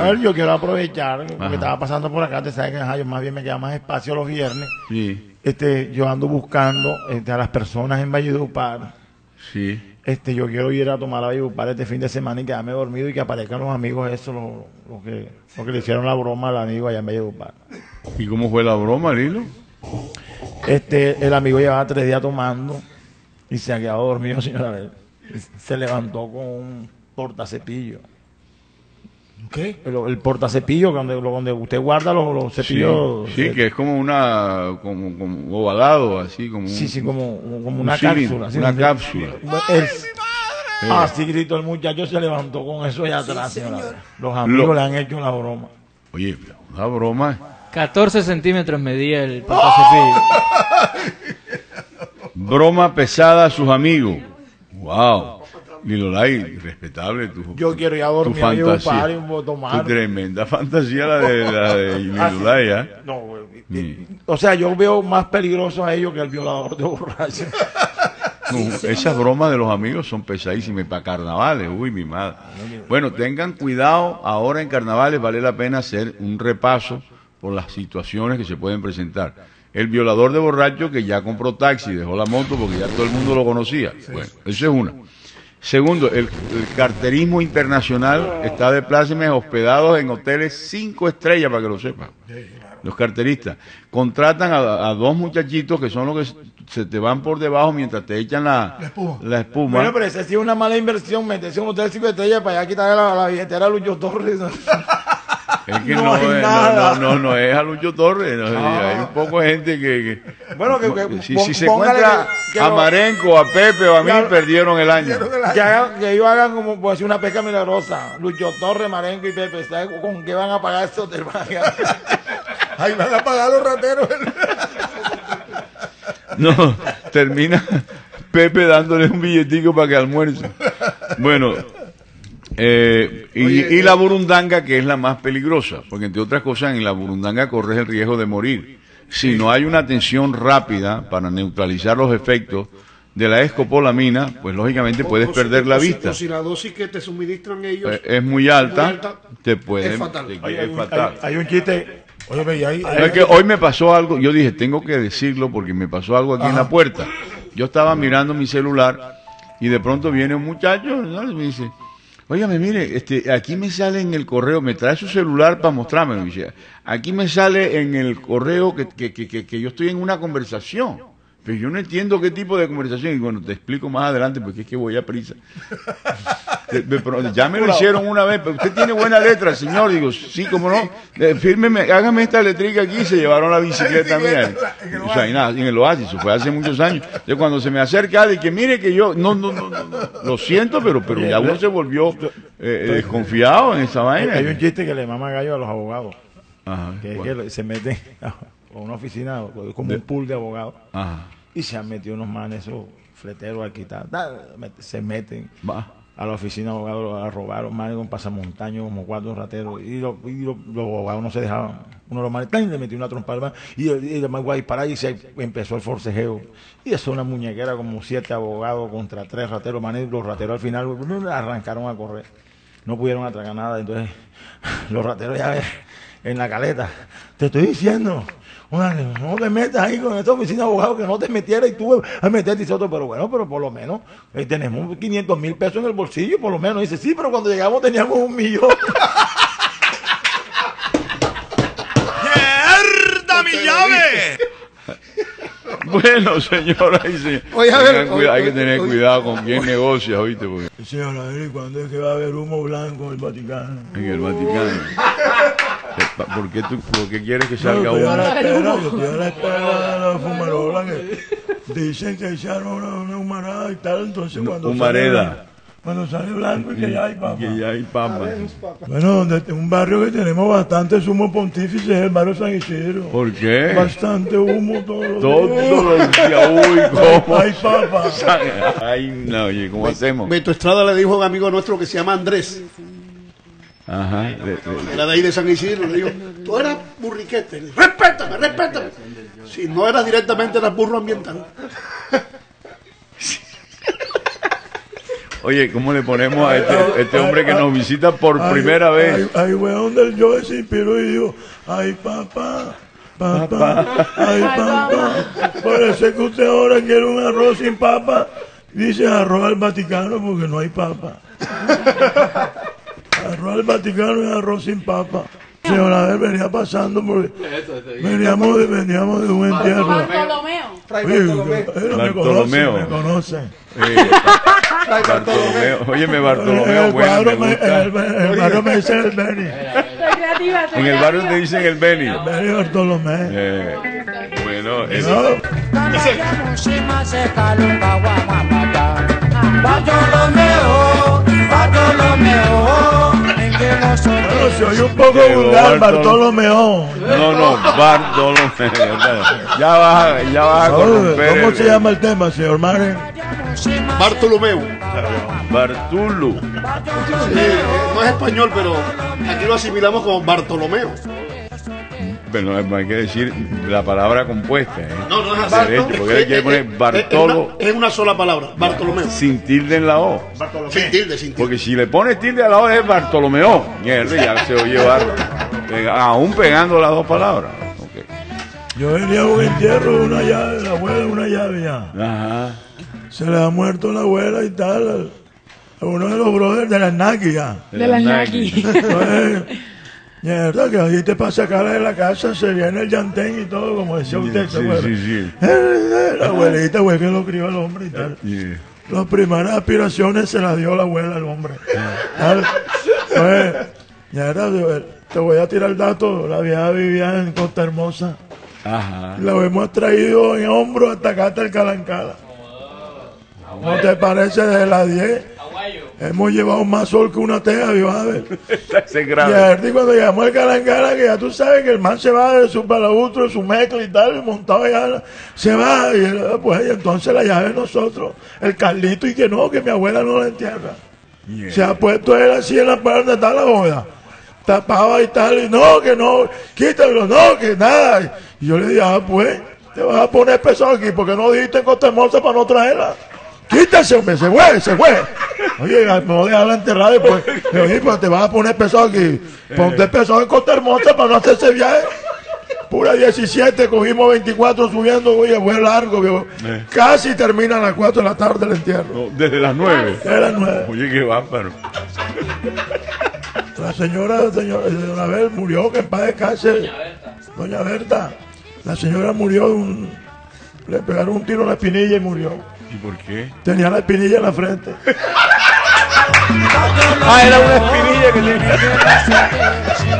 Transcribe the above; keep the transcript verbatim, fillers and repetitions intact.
A ver, yo quiero aprovechar, porque Ajá. estaba pasando por acá, te sabes que ajá, yo más bien me queda más espacio los viernes. Sí. Este, yo ando buscando este, a las personas en Valledupar. Sí. Este, yo quiero ir a tomar a Valledupar este fin de semana y quedarme dormido y que aparezcan los amigos esos, los, los que, los que le hicieron la broma al amigo allá en Valledupar. ¿Y cómo fue la broma, Lilo? Este, el amigo llevaba tres días tomando y se ha quedado dormido, señora. Se levantó con un portacepillo. ¿Qué? El, el portacepillo, donde, donde usted guarda los, los cepillos. Sí, sí, que es como una, como, como ovalado, así como. Sí, sí, como, como un una cilindro, cápsula. Así, una donde, cápsula. El, así gritó el muchacho, se levantó con eso allá atrás, sí, señora. Señor. Los amigos Lo, le han hecho la broma. Oye, la broma. catorce centímetros medía el portacepillo. Broma pesada a sus amigos. Wow. Lilolay, respetable tu Yo quiero ir a dormir, tu fantasía. Y tomar. Tu tremenda fantasía la de, la de Lilolay, ¿eh? No, sí. O sea, yo veo más peligroso a ellos que el violador de borracho. No, esas bromas de los amigos son pesadísimas para carnavales, uy, mi madre. Bueno, tengan cuidado, ahora en carnavales vale la pena hacer un repaso por las situaciones que se pueden presentar. El violador de borracho que ya compró taxi, dejó la moto porque ya todo el mundo lo conocía. Bueno, eso es una. Segundo, el, el carterismo internacional está de plácemes hospedados en hoteles cinco estrellas, para que lo sepan. Los carteristas contratan a, a dos muchachitos que son los que se te van por debajo mientras te echan la, la espuma. La espuma. Bueno, pero esa sí es una mala inversión, meterse en un hotel cinco estrellas para allá quitarle la, la billetera a Lucho Torres. Es que no, no, hay es, nada. no, no, no, no es a Lucho Torres, no, ah. Hay un poco de gente que... que bueno, que, que si, si se encuentra que, que a Marenco, a Pepe o a mí, ya, perdieron el año. Que, hagan, que ellos hagan como pues, una pesca milagrosa. Lucho Torres, Marenco y Pepe, ¿sabes con qué van a pagar ese hotel? Ahí van a pagar los rateros. No, termina Pepe dándole un billetico para que almuerce. Bueno... Eh, y, Oye, y la burundanga, que es la más peligrosa, porque entre otras cosas en la burundanga corres el riesgo de morir. Si no hay una atención rápida para neutralizar los efectos de la escopolamina, pues lógicamente puedes o, o perder si, la vista. O si la dosis que te suministran ellos eh, es muy alta, muy alta te puede, es fatal. Te, hay, es hay, fatal. Hay, hay un chiste. Oye, ve, ahí, es que hoy me pasó algo, yo dije, tengo que decirlo porque me pasó algo aquí Ajá. en la puerta. Yo estaba mirando mi celular y de pronto viene un muchacho, ¿no? Y me dice... Óigame, mire, este, aquí me sale en el correo, me trae su celular para mostrármelo. Aquí me sale en el correo que, que, que, que yo estoy en una conversación. Pero yo no entiendo qué tipo de conversación. Y bueno, te explico más adelante porque es que voy a prisa. Ya me lo hicieron una vez, pero usted tiene buena letra, señor. Digo, sí, cómo no. Fírmeme, hágame esta letrica aquí y se llevaron la bicicleta mía. O sea, y nada, en el Oasis, eso fue hace muchos años. Entonces, cuando se me acerca alguien que mire que yo, no, no, no, no, no lo siento, pero, pero ya uno se volvió eh, desconfiado en esa vaina. Hay un chiste que le mama gallo a los abogados. Ajá, que es que se meten a una oficina, como un pool de abogados. Ajá. Y se han metido unos manes, esos fleteros aquí, tal, se meten Va. a la oficina de abogados a robar, los manes con pasamontaños, como cuatro rateros, y, lo, y lo, los abogados no se dejaban. Uno de los manes, ¡tan! Le metió una trompa al man, y el, y el man guay para y se empezó el forcejeo. Y eso una muñequera, como siete abogados contra tres rateros, manes, los rateros al final arrancaron a correr. No pudieron atracar nada, entonces los rateros ya en la caleta, te estoy diciendo... no te metas ahí con esta oficina de abogados, que no te metieras y tú a meterte y otro, pero bueno, pero por lo menos eh, tenemos quinientos mil pesos en el bolsillo, por lo menos. Dice, sí, pero cuando llegamos teníamos un millón. ¡Mierda, mi llave! Bueno, señora y señor, oye, a ver, oye, hay que tener oye, cuidado con quién negocia, ¿oíste? Porque... Señora, ¿cuándo es que va a haber humo blanco en el Vaticano? En el Vaticano. ¿Por qué, tú, ¿Por qué quieres que salga no, humo? Yo estoy a la espera de la fumarola que dicen que echaron una, una humarada y tal, entonces no, cuando humareda. Sale, cuando sale blanco y que ya hay papa. Que ya hay papa. Bueno, donde un barrio que tenemos bastante sumo pontífice es el barrio San Isidro. ¿Por qué? Bastante humo todos los todo días. Todos los días, uy, ¿cómo? Hay papa. Ay, no, oye, ¿cómo hacemos? Beto Estrada le dijo a un amigo nuestro que se llama Andrés. Ajá. Le, le, era de ahí de San Isidro. Le dijo, tú eras burriquete. Respétame, respétame. Si no eras directamente, eras burro ambiental. Oye, ¿cómo le ponemos a este, este hombre que nos visita por Ay, primera vez? Ay, ay, weón, del yo se inspiró y dijo, ay, papá, papá, ay, papá. Por eso es que usted ahora quiere un arroz sin papa. Dice arroz al Vaticano porque no hay papa. Arroz al Vaticano y arroz sin papa. Señora, a ver, venía pasando porque veníamos de, veníamos de un entierro. Bartolomeo. Oye, él me conoce, me conoce. Eh, Bartolomeo. Óyeme, Bartolomeo, el bueno, cuadro me me, gusta. el, el barrio me dice el Beni. En el barrio te dicen el Beni. Beni Bartolomé. Eh, bueno, eso. No, Bartolomeo, Bartolomeo, no, se oye un poco Llegó vulgar, Bartolomeo. Bartolomeo. No, no, Bartolomeo. Ya vas, a- ya vas a corromper. ¿Cómo el- se llama el tema, señor Mare? Bartolomeo. Bartulu. Eh, no es español, pero aquí lo asimilamos como Bartolomeo. Pero no hay que decir la palabra compuesta. ¿eh? No, no es así. Derecho, porque hay que poner Es- es- Bartolo Es una, es una sola palabra, Bartolomeo. sin tilde en la O. Sin tilde, sin tilde. Porque si le pones tilde a la O es Bartolomeo. Mierda, ya se oye bar- pega- aún pegando las dos palabras. Ok. Yo venía a un entierro de una llave, la abuela una llave ya. Ajá. Se le ha muerto la abuela y tal. A uno de los brothers de la Naki ya. De las Naki. Entonces, mierda, que ahí te pasa cara de la casa, se viene el llantén y todo, como decía usted. Sí, ¿se acuerda? sí, sí. Eh, La abuelita, güey, que lo crió al hombre y tal. Yeah. Las primeras aspiraciones se las dio la abuela al hombre. ¿Sabes? Pues, mierda, te voy a tirar el dato. La vieja vivía en Costa Hermosa. Ajá. La hemos traído en hombro hasta acá, hasta el Calancala. ¿No te parece? Desde las diez hemos llevado más sol que una teja, y vas a ver. Ese es Y grave. a ver, cuando llegamos al Calancala, que ya tú sabes que el man se va de su palautro, su mezcla y tal, y montado ya, se va, y él, pues y entonces la llave de nosotros, el Carlito, y que no, que mi abuela no la entierra. Yeah. Se ha puesto él así en la parte donde está la boda, tapaba y tal, y no, que no, quítalo, no, que nada. Y yo le dije, ah, pues, te vas a poner pesado aquí, porque no dijiste en Costa Hermosa para no traerla. Quítase, hombre, se fue, se fue. Oye, no dejarla enterrada después. Le dije, pues te vas a poner pesado aquí. Ponte pesado en Costa Hermosa para no hacer ese viaje. Pura diecisiete, cogimos veinticuatro subiendo, oye, fue largo, viejo. Eh. Casi termina a las cuatro de la tarde el entierro. No, desde las nueve. Era nueve. Oye, qué bárbaro. La señora, señora, doña Abel murió, que en paz descanse. Doña Berta. La señora murió, de un, le pegaron un tiro en la espinilla y murió. ¿Y por qué? Tenía la espinilla en la frente. Ah, era una espinilla que tenía.